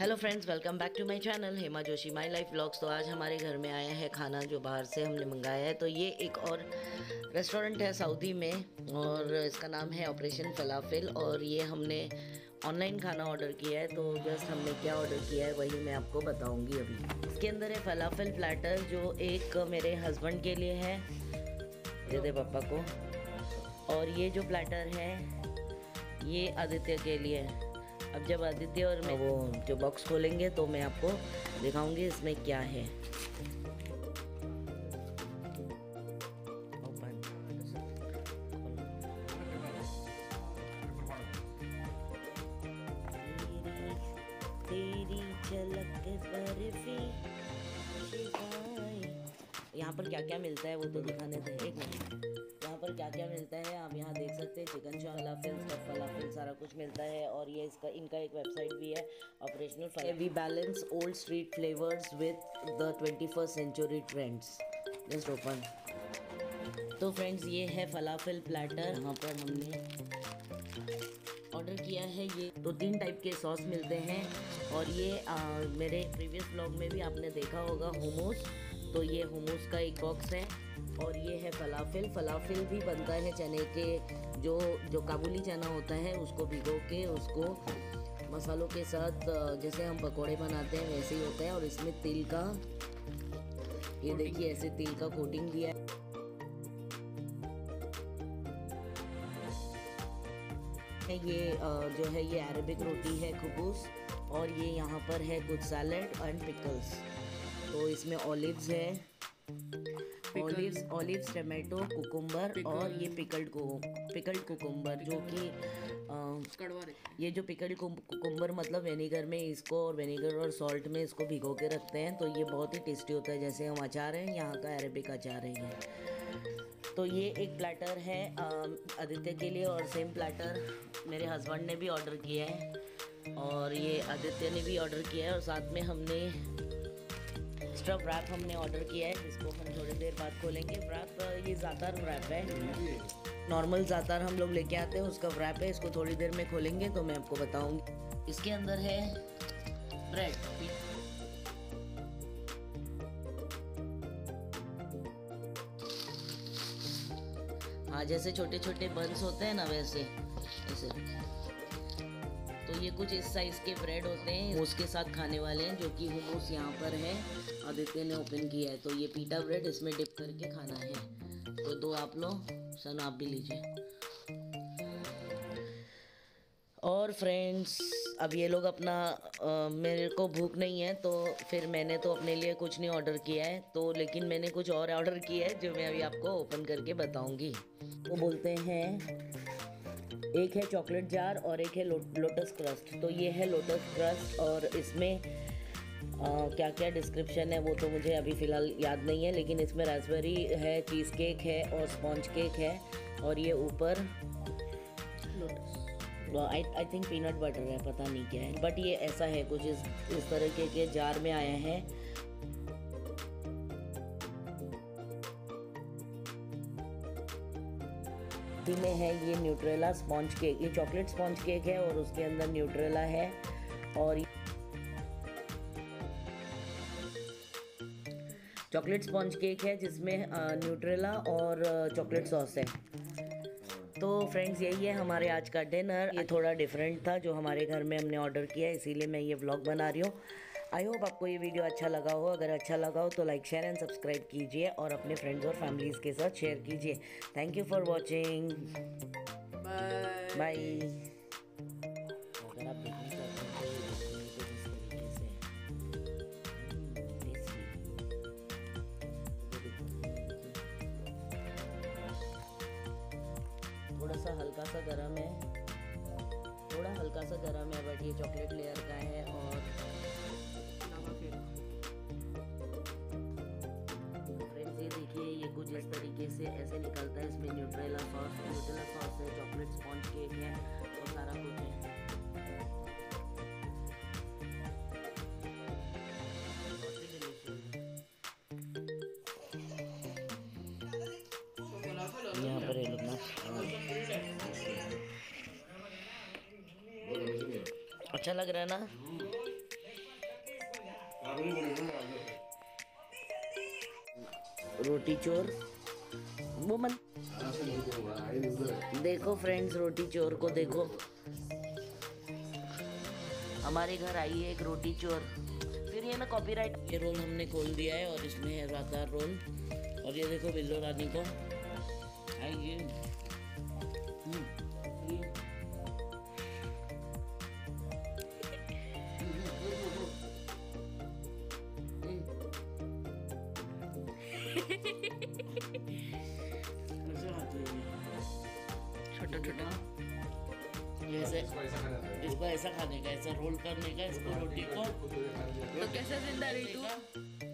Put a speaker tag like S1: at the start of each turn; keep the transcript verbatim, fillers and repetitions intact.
S1: Hello friends, welcome back to my channel Hema Joshi my life vlogs. तो आज हमारे घर में आया है खाना जो बाहर से हमने मंगाया है। तो ये एक और रेस्टोरेंट है सऊदी में और इसका नाम है ऑपरेशन फलाफिल। और ये हमने ऑनलाइन खाना ऑर्डर किया है। तो जस्ट हमने क्या ऑर्डर किया है वही मैं आपको बताऊंगी अभी। इसके अंदर है फलाफिल प्लेटर, जो एक मेरे हस्बैंड के लिए है, दे दे पापा को। और ये जो प्लेटर है ये आदित्य के लिए है। अब जब आदित्य और मैं वो जो बॉक्स खोलेंगे तो मैं आपको दिखाऊंगी इसमें क्या है। ओपन। तेरी झलक बर्फी यहाँ पर क्या क्या मिलता है वो तो दिखाने थे। एक मिनट, यहाँ पर क्या क्या मिलता है आप यहाँ देख सकते हैं। चिकन फलाफिल, स्टफ फलाफिल, सारा कुछ मिलता है। और ये इसका इनका एक वेबसाइट भी है, operational falafel. We balance old street flavours with the twenty first century trends. Just open. तो फ्रेंड्स ये है फलाफिल प्लेटर। यहाँ पर हमने ऑर्डर किया है। ये तो तीन टाइप के सॉस मिलते हैं। और ये आ, मेरे प्रीवियस ब्लॉग में भी आपने देखा होगा हुमूस। तो ये हुमूस का एक बॉक्स है। और ये है फलाफिल। फलाफिल भी बनता है चने के, जो जो काबुली चना होता है उसको भिगो के उसको मसालों के साथ जैसे हम पकोड़े बनाते हैं वैसे ही होता है। और इसमें तिल का, ये देखिए ऐसे तिल का कोटिंग दिया है। ये जो है ये अरेबिक रोटी है, खुबूस। और ये यहाँ पर है कुछ सैलेड एंड पिकल्स। तो इसमें ऑलिव्स है, ऑलिव्स ऑलिव्स टमाटो, कुकुम्बर और ये पिकल्ड को पिकल्ड कुकुम्बर, जो कि ये जो पिकल्ड कुकुम्बर मतलब विनेगर में इसको और विनेगर और सॉल्ट में इसको भिगो के रखते हैं। तो ये बहुत ही टेस्टी होता है। जैसे हम अचार हैं, यहाँ का अरेबिक अचार है ये। तो ये एक प्लेटर है आदित्य के लिए। और सेम प्लेटर मेरे हस्बैंड ने भी ऑर्डर किया है और ये आदित्य ने भी ऑर्डर किया है। और साथ में हमने स्टफ रैप हमने ऑर्डर किया है, जिसको हम थोड़ी देर बाद खोलेंगे। रैप ये ज़ातर रैप है, नॉर्मल ज़ातर हम लोग लेके आते हैं उसका रैप है। इसको थोड़ी देर में खोलेंगे तो मैं आपको बताऊंगी। इसके अंदर है ब्रेड। हाँ, जैसे छोटे छोटे बंस होते हैं ना वैसे ऐसे। तो ये कुछ इस साइज के ब्रेड होते हैं, उसके साथ खाने वाले हैं, जो कि हुमूस यहाँ पर है, आदित्य ने ओपन किया है। तो ये पीटा ब्रेड इसमें डिप करके खाना है। तो दो आप लो, सन आप भी लीजिए। और फ्रेंड्स अब ये लोग अपना आ, मेरे को भूख नहीं है तो फिर मैंने तो अपने लिए कुछ नहीं ऑर्डर किया है। तो लेकिन मैंने कुछ और ऑर्डर किया है जो मैं अभी आपको ओपन करके बताऊंगी। वो बोलते हैं, एक है चॉकलेट जार और एक है लो, लोटस क्रस्ट। तो ये है लोटस क्रस्ट और इसमें आ, क्या क्या डिस्क्रिप्शन है वो तो मुझे अभी फ़िलहाल याद नहीं है। लेकिन इसमें रास्पबेरी है, चीज़ केक है और स्पॉन्ज केक है। और ये ऊपर lotus, I I think peanut butter है, पता नहीं क्या है, बट ये ऐसा है कुछ इस इस तरह के, के जार में आया है। में है ये न्यूट्रेला स्पॉन्ज केक। ये चॉकलेट स्पॉन्ज केक है और उसके अंदर न्यूट्रेला है। और चॉकलेट स्पॉन्ज केक है जिसमें न्यूट्रेला और चॉकलेट सॉस है। तो फ्रेंड्स यही है हमारे आज का डिनर। ये थोड़ा डिफरेंट था जो हमारे घर में हमने ऑर्डर किया, इसीलिए मैं ये व्लॉग बना रही हूँ। आई होप आपको ये वीडियो अच्छा लगा हो। अगर अच्छा लगा हो तो लाइक शेयर एंड सब्सक्राइब कीजिए और अपने फ्रेंड्स और फैमिलीज़ के साथ शेयर कीजिए। Thank you for watching. Bye bye. अगर आप देखना चाहते हैं तो ये देखिए कुछ इस तरीके से थोड़ा सा हल्का सा गरम है, थोड़ा हल्का सा गरम है, बट ये चॉकलेट लेयर का है। और फ्रेंड्स ये देखिए ये कुछ इस तरीके से ऐसे निकलता है। इसमें न्यूट्रेला सॉस न्यूट्रेला सॉस है, चॉकलेट स्पॉन्ज केक है और सारा कुछ है। बहुत ही डिलीशियस है। यहाँ पर ये लोग ना अच्छा लग रहा है ना। रोटी चोर वो मन देखो फ्रेंड्स, रोटी चोर को देखो। हमारे घर आई है एक रोटी चोर। फिर ये ना कॉपीराइट। ये रोल हमने खोल दिया है और इसमें है राता रोल। और ये देखो बिल्लो रानी को आइए। छोटा छोटा ऐसे इसको ऐसा खाने का, ऐसा रोल करने का इसको रोटी को।
S2: तो कैसे जिंदा रही तू?